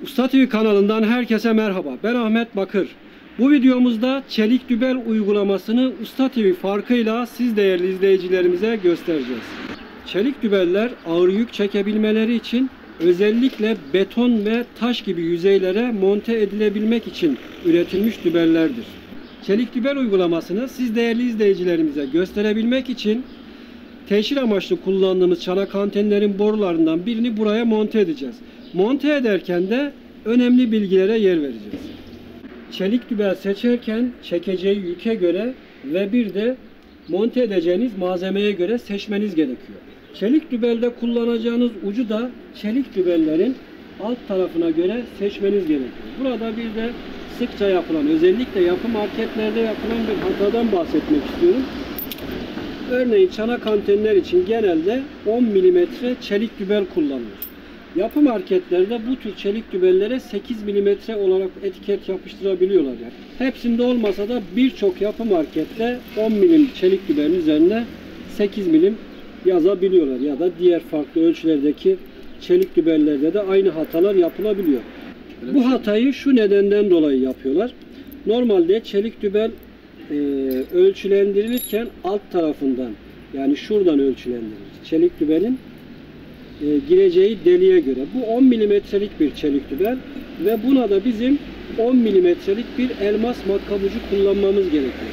Usta TV kanalından herkese merhaba. Ben Ahmet Bakır. Bu videomuzda çelik dübel uygulamasını Usta TV farkıyla siz değerli izleyicilerimize göstereceğiz. Çelik dübeller ağır yük çekebilmeleri için özellikle beton ve taş gibi yüzeylere monte edilebilmek için üretilmiş dübellerdir. Çelik dübel uygulamasını siz değerli izleyicilerimize gösterebilmek için teşhir amaçlı kullandığımız çanak antenlerin borularından birini buraya monte edeceğiz. Monte ederken de önemli bilgilere yer vereceğiz. Çelik dübel seçerken çekeceği yüke göre ve bir de monte edeceğiniz malzemeye göre seçmeniz gerekiyor. Çelik dübelde kullanacağınız ucu da çelik dübellerin alt tarafına göre seçmeniz gerekiyor. Burada bir de sıkça yapılan, özellikle yapı marketlerde yapılan bir hatadan bahsetmek istiyorum. Örneğin çanak antenler için genelde 10 mm çelik dübel kullanılır. Yapı marketlerde bu tür çelik dübellere 8 mm olarak etiket yapıştırabiliyorlar. Yani. Hepsinde olmasa da birçok yapı markette 10 mm çelik dübelin üzerine 8 mm yazabiliyorlar. Ya da diğer farklı ölçülerdeki çelik dübellerde de aynı hatalar yapılabiliyor. Bu hatayı şu nedenden dolayı yapıyorlar. Normalde çelik dübel ölçülendirilirken alt tarafından, yani şuradan ölçülendirilir. Çelik dübelin gireceği deliğe göre. Bu 10 milimetrelik bir çelik dübel ve buna da bizim 10 milimetrelik bir elmas matkap ucu kullanmamız gerekiyor.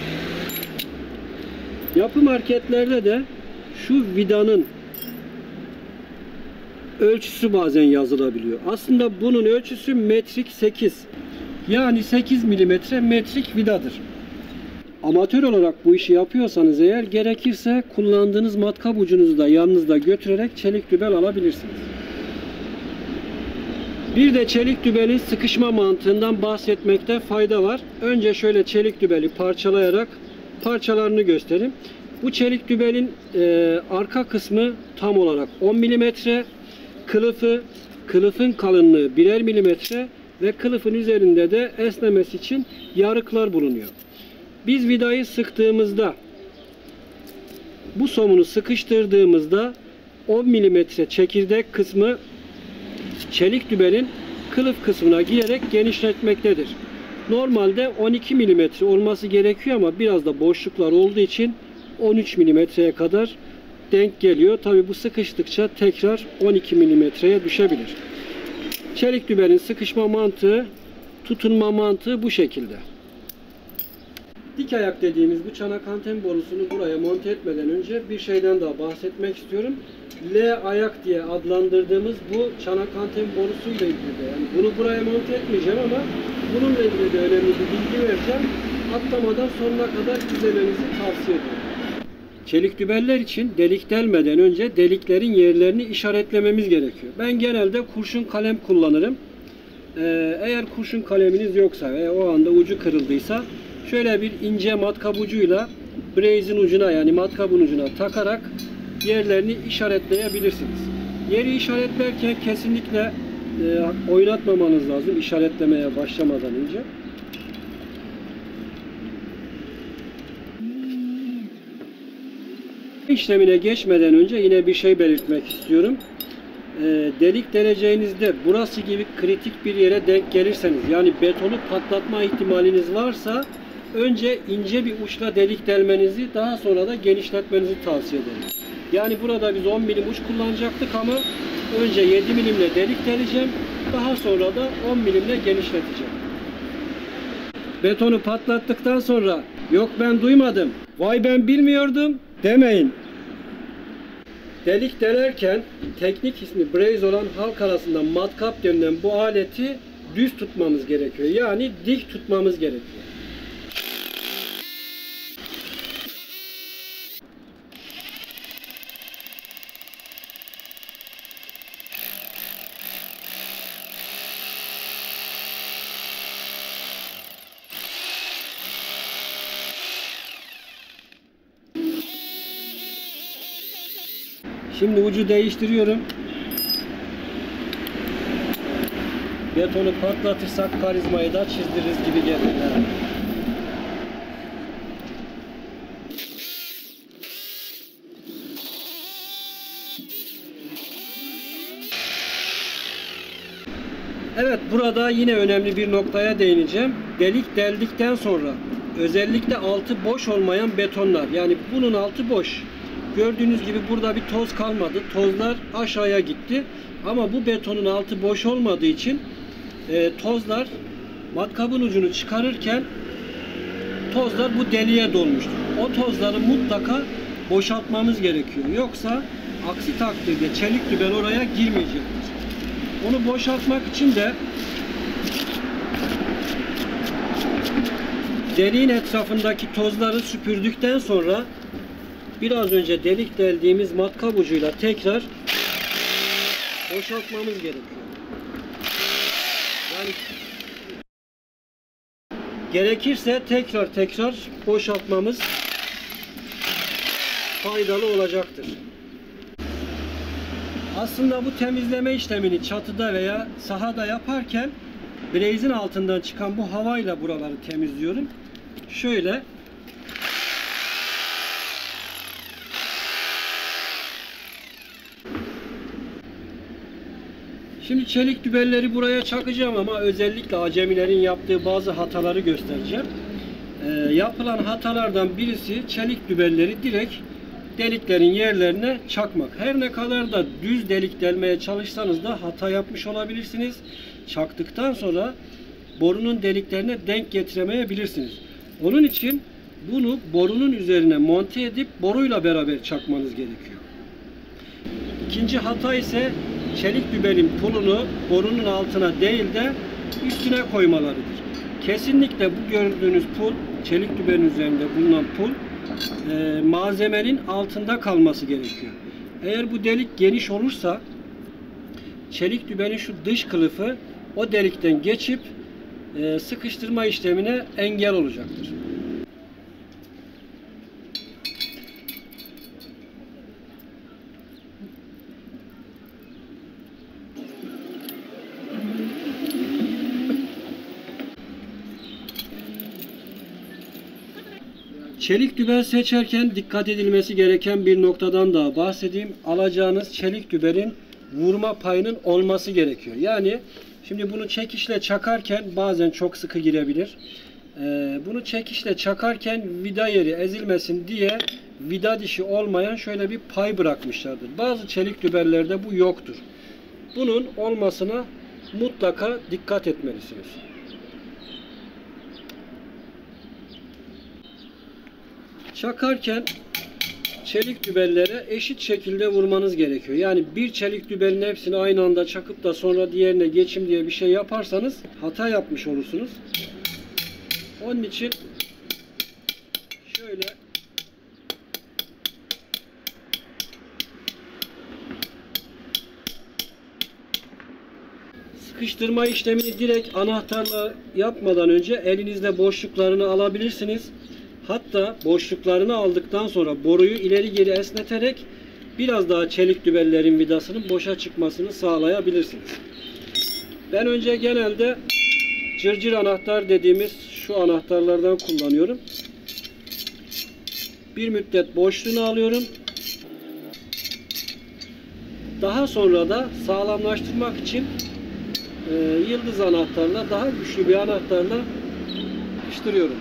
Yapı marketlerde de şu vidanın ölçüsü bazen yazılabiliyor. Aslında bunun ölçüsü metrik 8. Yani 8 milimetre metrik vidadır. Amatör olarak bu işi yapıyorsanız eğer, gerekirse kullandığınız matkap ucunuzu da yanınızda götürerek çelik dübel alabilirsiniz. Bir de çelik dübelin sıkışma mantığından bahsetmekte fayda var. Önce şöyle çelik dübeli parçalayarak parçalarını göstereyim. Bu çelik dübelin arka kısmı tam olarak 10 mm, kılıfın kalınlığı 1'er milimetre ve kılıfın üzerinde de esnemesi için yarıklar bulunuyor. Biz vidayı sıktığımızda, bu somunu sıkıştırdığımızda 10 mm çekirdek kısmı çelik dübelin kılıf kısmına girerek genişletmektedir. Normalde 12 mm olması gerekiyor ama biraz da boşluklar olduğu için 13 mm'ye kadar denk geliyor. Tabi bu sıkıştıkça tekrar 12 mm'ye düşebilir. Çelik dübelin sıkışma mantığı, tutunma mantığı bu şekilde. Dik ayak dediğimiz bu çanak anten borusunu buraya monte etmeden önce bir şeyden daha bahsetmek istiyorum. L ayak diye adlandırdığımız bu çanak anten borusuyla ilgili de, yani bunu buraya monte etmeyeceğim ama bununla ilgili de önemli bir bilgi vereceğim. Atlamadan sonuna kadar izlemenizi tavsiye ediyorum. Çelik dübeller için delik delmeden önce deliklerin yerlerini işaretlememiz gerekiyor. Ben genelde kurşun kalem kullanırım. Eğer kurşun kaleminiz yoksa ve o anda ucu kırıldıysa şöyle bir ince matkap ucuyla braze'in ucuna, yani matkabın ucuna takarak yerlerini işaretleyebilirsiniz. Yeri işaretlerken kesinlikle oynatmamanız lazım işaretlemeye başlamadan önce. İşlemine geçmeden önce yine bir şey belirtmek istiyorum. Delik deleceğinizde burası gibi kritik bir yere denk gelirseniz, yani betonu patlatma ihtimaliniz varsa önce ince bir uçla delik delmenizi, daha sonra da genişletmenizi tavsiye ederim. Yani burada biz 10 milim uç kullanacaktık ama önce 7 milimle delik deleceğim, daha sonra da 10 milimle genişleteceğim. Betonu patlattıktan sonra yok ben duymadım, vay ben bilmiyordum demeyin. Delik delerken teknik ismi braze olan halk arasında matkap denilen bu aleti düz tutmamız gerekiyor. Yani dik tutmamız gerekiyor. Şimdi ucu değiştiriyorum. Betonu patlatırsak karizmayı da çizdiririz gibi geliyor. Evet, burada yine önemli bir noktaya değineceğim. Delik deldikten sonra özellikle altı boş olmayan betonlar, yani bunun altı boş. Gördüğünüz gibi burada bir toz kalmadı. Tozlar aşağıya gitti. Ama bu betonun altı boş olmadığı için tozlar matkabın ucunu çıkarırken tozlar bu deliğe dolmuştur. O tozları mutlaka boşaltmamız gerekiyor. Yoksa aksi takdirde çelik dübel oraya girmeyecektir. Onu boşaltmak için de deliğin etrafındaki tozları süpürdükten sonra biraz önce delik deldiğimiz matkap ucuyla tekrar boşaltmamız gerekiyor. Yani gerekirse tekrar boşaltmamız faydalı olacaktır. Aslında bu temizleme işlemini çatıda veya sahada yaparken brazin altından çıkan bu havayla buraları temizliyorum. Şöyle şimdi çelik dübelleri buraya çakacağım ama özellikle acemilerin yaptığı bazı hataları göstereceğim. Yapılan hatalardan birisi çelik dübelleri direkt deliklerin yerlerine çakmak. Her ne kadar da düz delik delmeye çalışsanız da hata yapmış olabilirsiniz. Çaktıktan sonra borunun deliklerine denk getiremeyebilirsiniz. Onun için bunu borunun üzerine monte edip boruyla beraber çakmanız gerekiyor. İkinci hata ise çelik dübelin pulunu borunun altına değil de üstüne koymalarıdır. Kesinlikle bu gördüğünüz pul, çelik dübelin üzerinde bulunan pul malzemenin altında kalması gerekiyor. Eğer bu delik geniş olursa çelik dübenin şu dış kılıfı o delikten geçip sıkıştırma işlemine engel olacaktır. Çelik dübel seçerken dikkat edilmesi gereken bir noktadan daha bahsedeyim. Alacağınız çelik dübelin vurma payının olması gerekiyor. Yani şimdi bunu çekişle çakarken bazen çok sıkı girebilir. Bunu çekişle çakarken vida yeri ezilmesin diye vida dişi olmayan şöyle bir pay bırakmışlardır. Bazı çelik dübellerde bu yoktur. Bunun olmasına mutlaka dikkat etmelisiniz. Çakarken çelik dübellere eşit şekilde vurmanız gerekiyor. Yani bir çelik dübelin hepsini aynı anda çakıp da sonra diğerine geçim diye bir şey yaparsanız hata yapmış olursunuz. Onun için şöyle sıkıştırma işlemini direkt anahtarla yapmadan önce elinizle boşluklarını alabilirsiniz. Hatta boşluklarını aldıktan sonra boruyu ileri geri esneterek biraz daha çelik dübellerin vidasının boşa çıkmasını sağlayabilirsiniz. Ben önce genelde cırcır anahtar dediğimiz şu anahtarlardan kullanıyorum. Bir müddet boşluğunu alıyorum. Daha sonra da sağlamlaştırmak için yıldız anahtarla, daha güçlü bir anahtarla sıkıştırıyorum.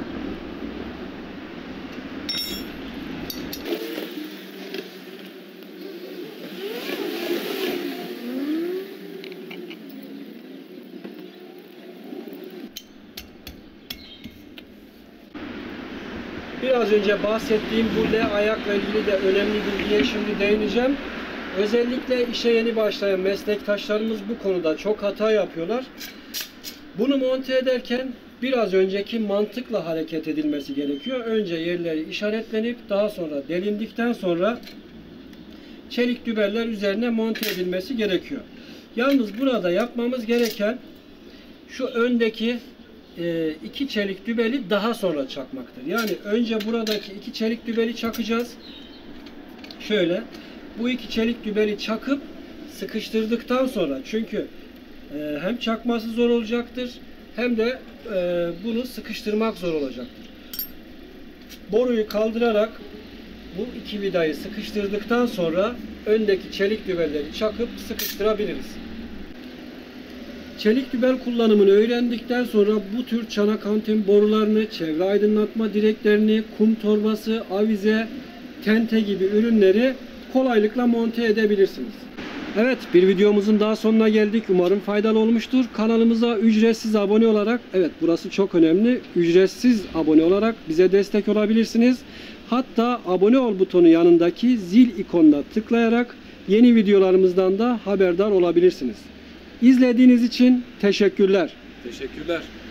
Biraz önce bahsettiğim bu L ayakla ilgili de önemli bilgiye şimdi değineceğim. Özellikle işe yeni başlayan meslektaşlarımız bu konuda çok hata yapıyorlar. Bunu monte ederken biraz önceki mantıkla hareket edilmesi gerekiyor. Önce yerleri işaretlenip daha sonra delindikten sonra çelik dübeller üzerine monte edilmesi gerekiyor. Yalnız burada yapmamız gereken şu öndeki iki çelik dübeli daha sonra çakmaktır. Yani önce buradaki iki çelik dübeli çakacağız. Şöyle bu iki çelik dübeli çakıp sıkıştırdıktan sonra, çünkü hem çakması zor olacaktır hem de bunu sıkıştırmak zor olacaktır. Boruyu kaldırarak bu iki vidayı sıkıştırdıktan sonra öndeki çelik dübeleri çakıp sıkıştırabiliriz. Çelik dübel kullanımını öğrendikten sonra bu tür çanak anten borularını, çevre aydınlatma direklerini, kum torbası, avize, tente gibi ürünleri kolaylıkla monte edebilirsiniz. Evet, bir videomuzun daha sonuna geldik. Umarım faydalı olmuştur. Kanalımıza ücretsiz abone olarak, evet burası çok önemli, ücretsiz abone olarak bize destek olabilirsiniz. Hatta abone ol butonu yanındaki zil ikonuna tıklayarak yeni videolarımızdan da haberdar olabilirsiniz. İzlediğiniz için teşekkürler. Teşekkürler.